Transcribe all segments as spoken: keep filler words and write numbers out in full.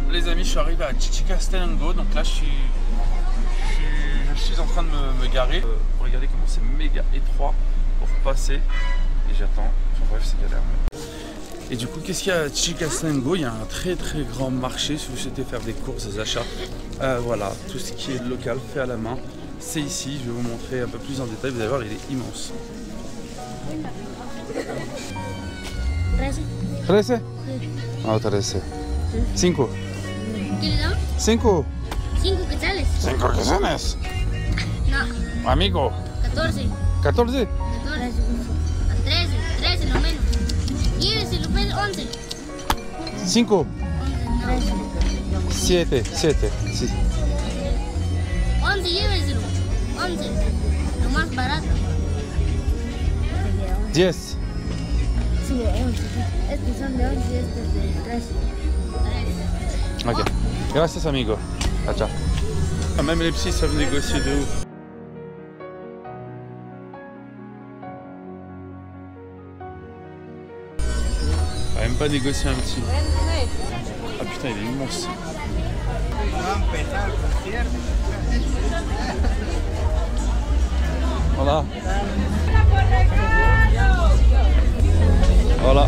les amis, je suis arrivé à Chichicastenango, donc là je suis, je suis, je suis en train de me, me garer. Euh, regardez comment c'est méga étroit pour passer et j'attends, enfin bref c'est galère. Et du coup qu'est-ce qu'il y a à Chichicastenango? Il y a un très très grand marché si vous souhaitez faire des courses, des achats. Euh, voilà, tout ce qui est local, fait à la main, c'est ici, je vais vous montrer un peu plus en détail, vous allez voir il est immense. trece? No, trece. cinco. cinco. cinco quetzales. cinco quetzales. No. Amigo. catorce. catorce. trece. trece lo menos. quince lo menos. once. cinco. once no. siete. siete. Sí. once lléveselo. once. Lo más barato. diez. Sí, once. Estos son de once y estos de trece. Ok. Gracias amigo. Ah, ciao. Même les petits savent négocier de ouf. Ah, même pas négocier un petit. Ah putain il est immense. Voilà. Voilà.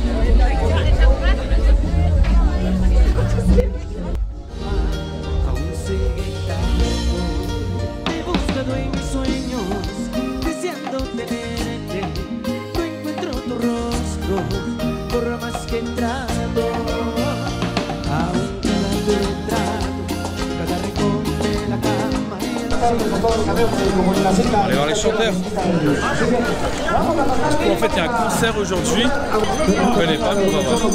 On va aller voir les chanteurs. Parce qu'en fait il y a un concert aujourd'hui. On ne connaît pas mais on va voir.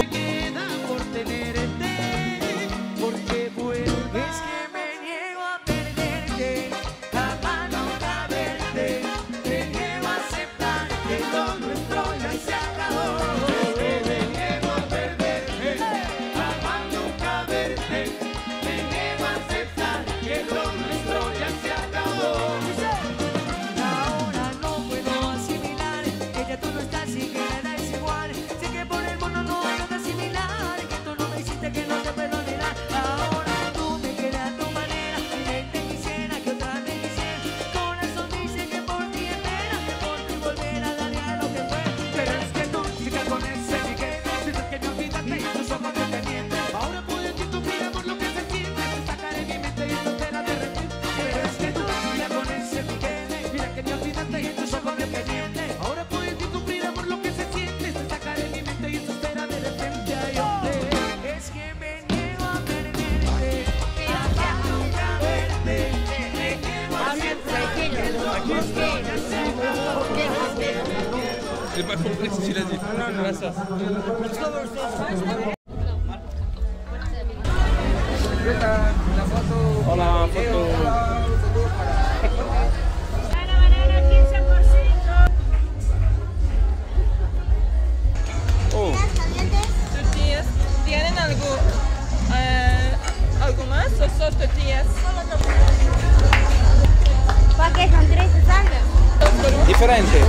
J'ai pas compris ce qu'il a dit. Voilà ça. Hola, photo. Oh. Tortillas. ¿Tienen algo, eh, algo más o solo tortillas? ¿Para qué son tres estándar? Diferente.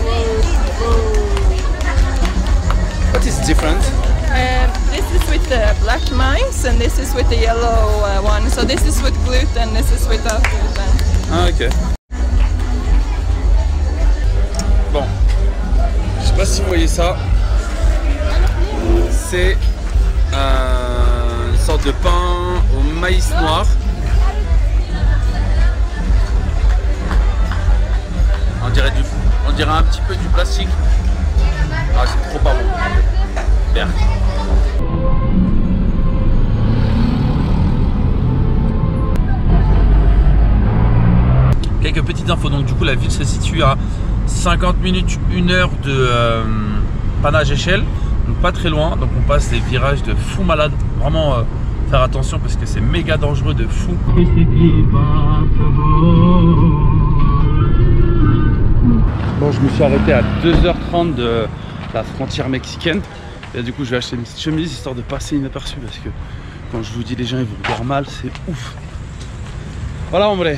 What is different? Uh, this is with the black mice and this is with the yellow uh, one. So this is with gluten, this is without gluten. Ah ok. Bon. Je sais pas si vous voyez ça. C'est euh, une sorte de pain au maïs noir. On dirait, du, on dirait un petit peu du plastique. Ah c'est trop pas bon. Merde. Quelques petites infos, donc du coup la ville se situe à cinquante minutes, une heure de euh, Panajachel, donc pas très loin, donc on passe des virages de fou malade, vraiment euh, faire attention parce que c'est méga dangereux de fou. Bon, je me suis arrêté à deux heures trente de la frontière mexicaine et du coup je vais acheter une petite chemise histoire de passer inaperçu parce que quand je vous dis les gens ils vous regardent mal, c'est ouf. Voilà hombre.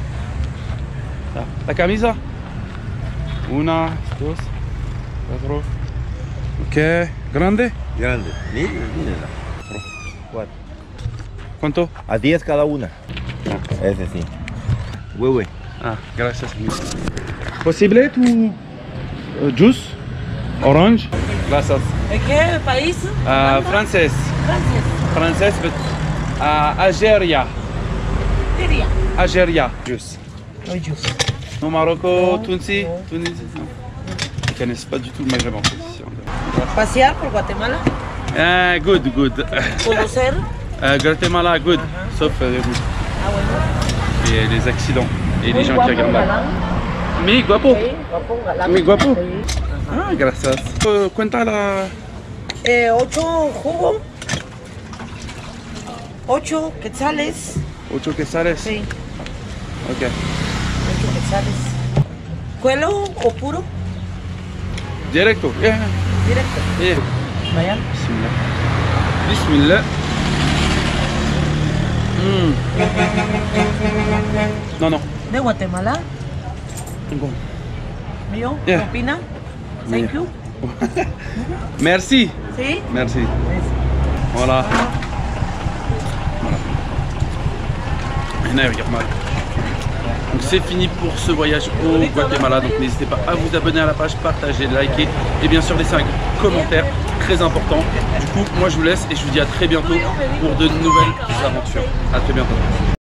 La camisa. Una, dos, cuatro. Ok. Grande? Grande. Mira, mírala. What? ¿Cuánto? A diez cada una. Ese sí. Oui, oui. Ah, gracias. ¿Posible tu uh, juice? Orange? Gracias. ¿De qué país? Uh, francés. Gracias. Francés, but uh, Algérie. Siria. Algérie. Juice. No juice. No Marocco, Tunisie? Tunisie, non. Ils connaissent pas du tout le Maghreb en fait. Ici. Pasear por Guatemala. Ah, good, good. Conocer. Uh, Guatemala, good. Sauf euh, les routes. Ah, bueno. Et les accidents. Et les Muy gens guapo, qui regardent là. galán. Mi guapo. Sí, guapo, galán. Mi guapo. Sí. Ah, gracias. Uh, cuenta la. Eh, ocho jugo. Ocho quetzales. Ocho quesales. Sí, Ok. ocho quetzales. ¿Cuelo o puro? Directo. Yeah. Directo. Yeah. Vayan. Bismillah. Bismillah. Mm. Non, non. De Guatemala. Bon. Mío. Yeah. Opina. Thank Yeah. you. Merci. Sí. Merci. Voilà. Voilà. Et regarde mal. Donc c'est fini pour ce voyage au Guatemala. Donc n'hésitez pas à vous abonner à la page, partager, liker et bien sûr laisser un commentaire très important. Du coup, moi je vous laisse et je vous dis à très bientôt pour de nouvelles aventures. À très bientôt.